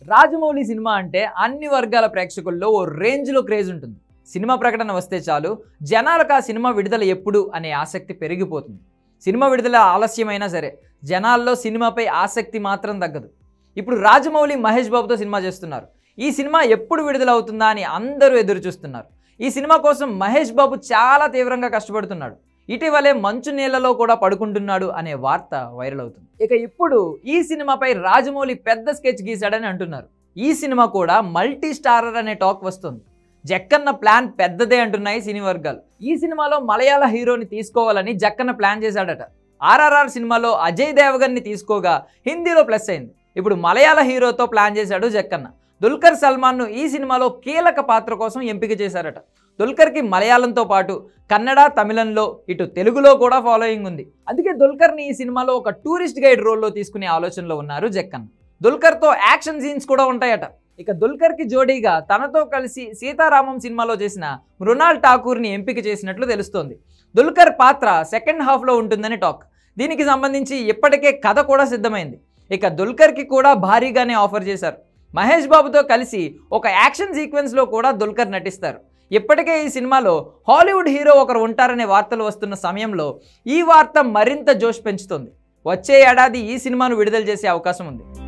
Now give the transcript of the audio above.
Rajamouli cinema అంటే అన్ని వర్గాల ప్రేక్షకుల్లో ఓ రేంజ్లో క్రేజ్ ఉంటుంది. సినిమా ప్రకటన వస్తే చాలు జనాలకు ఆ సినిమా విడుదల ఎప్పుడు అనే ఆసక్తి పెరిగిపోతుంది. సినిమా విడుదల ఆలస్యమైనా సరే జనాల్లో సినిమాపై ఆసక్తి మాత్రం తగ్గదు. ఇప్పుడు రాజమౌళి మహేష్ బాబుతో సినిమా చేస్తున్నారు. ఈ సినిమా ఎప్పుడు విడుదల అవుతుందా అని అందరూ ఎదురు చూస్తున్నారు. ఈ సినిమా కోసం మహేష్ బాబు చాలా తీవ్రంగా కష్టపడుతున్నాడు. ఇటీవలే మంచు నీళ్లలో కూడా పడుకుంటున్నాడు అనే వార్త వైరల్ అవుతుంది. ఇక ఇప్పుడు ఈ సినిమాపై రాజమౌళి పెద్ద స్కెచ్ గీశాడని అంటున్నారు. ఈ సినిమా కూడా మల్టీ స్టారర్ అనే టాక్ వస్తుంది. జక్కన్న ప్లాన్ పెద్దదే అంటున్నాయి సినీ వర్గాలు. ఈ సినిమాలో మలయాళ హీరోని తీసుకోవాలని జక్కన్న ప్లాన్ చేశాడట. RRR సినిమాలో అజయ్ దేవగన్ని తీసుకోగా హిందీలో ప్లస్ అయింది. ఇప్పుడు మలయాళ హీరోతో ప్లాన్ చేశాడు జక్కన్న. దుల్కర్ సల్మాన్ను ఈ సినిమాలో కీలక పాత్ర కోసం ఎంపిక చేశారట. దుల్కర్కి మలయాళంతో పాటు కన్నడ, తమిళంలో ఇటు తెలుగులో కూడా ఫాలోయింగ్ ఉంది. అందుకే దుల్కర్ని ఈ సినిమాలో ఒక టూరిస్ట్ గైడ్ రోల్లో తీసుకునే ఆలోచనలో ఉన్నారు జక్కన్న. దుల్కర్తో యాక్షన్ సీన్స్ కూడా ఉంటాయట. ఇక దుల్కర్కి జోడీగా తనతో కలిసి సీతారామం సినిమాలో చేసిన మృణాల్ ఠాకూర్ని ఎంపిక చేసినట్లు తెలుస్తోంది. దుల్కర్ పాత్ర సెకండ్ హాఫ్లో ఉంటుందని టాక్. దీనికి సంబంధించి ఇప్పటికే కథ కూడా సిద్ధమైంది. ఇక దుల్కర్కి కూడా భారీగానే ఆఫర్ చేశారు. మహేష్ బాబుతో కలిసి ఒక యాక్షన్ సీక్వెన్స్లో కూడా దుల్కర్ నటిస్తారు. ఇప్పటికే ఈ సినిమాలో హాలీవుడ్ హీరో ఒకరు ఉంటారనే వార్తలు వస్తున్న సమయంలో ఈ వార్త మరింత జోష్ పెంచుతుంది. వచ్చే ఏడాది ఈ సినిమాను విడుదల చేసే అవకాశం ఉంది.